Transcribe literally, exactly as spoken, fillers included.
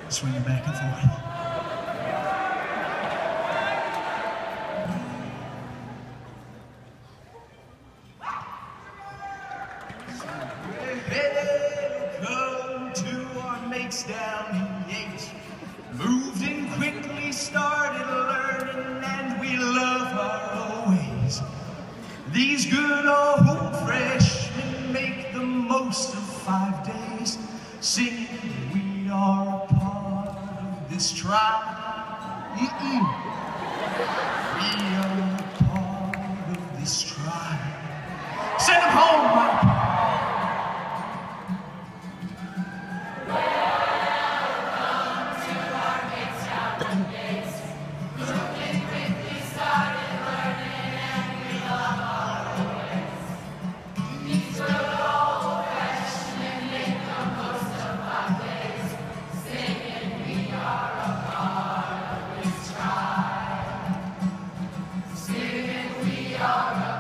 Swinging back and forth. Welcome to our mates down in Yates. Moved in quickly, started learning, and we love our ways. These good old freshmen make the most of five days, singing, we are a part of this tribe. Mm-mm. We are a part of this tribe. Send them home, Mike. We are